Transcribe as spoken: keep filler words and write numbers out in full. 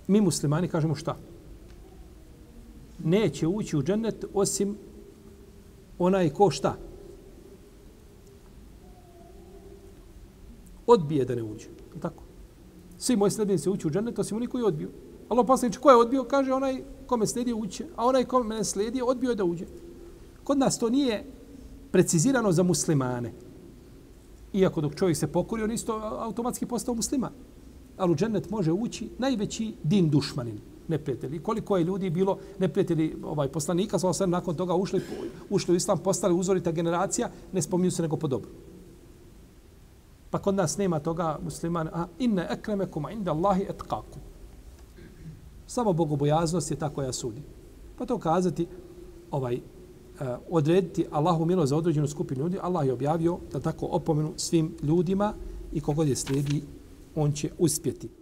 mi muslimani kažemo šta? Neće ući u džennet osim onaj ko šta? Odbije da ne uđe. Tako. Svi moji sledbenici ući u džennet osim oni koji je odbio. Allah poslaniče, ko je odbio? Kaže onaj kome slijedi uće, a onaj kome ne slijedi odbio je da uđe. Kod nas to nije precizirano za muslimane. Iako dok čovjek se pokori, on isto automatski postao musliman. Ali u džennet može ući najveći din dušmanin, neprijatelji. Koliko je ljudi bilo neprijatelji ovaj, poslanika, sallallahu alejhi ve sellem, nakon toga ušli, ušli u islam, postali uzorita generacija, ne spominju se nego po dobru. Pa kod nas nema toga musliman, a inne ekremekum inda Allahi etqakum. Samo bogobojaznost je ta koja sudi. Pa to kazati, ovaj, odrediti Allahu milost za određenu skupinu ljudi, Allah je objavio da tako opomenu svim ljudima i kogod je slijedi, on će uspjeti.